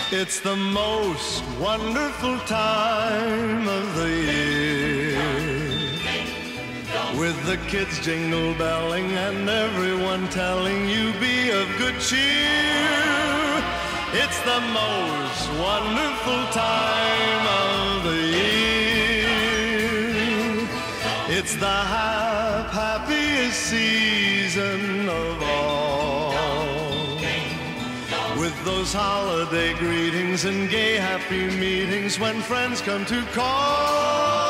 It's the most wonderful time of the year, with the kids jingle belling and everyone telling you be of good cheer. It's the most wonderful time of the year. It's the happiest season of all, with those holiday greetings and gay happy meetings when friends come to call.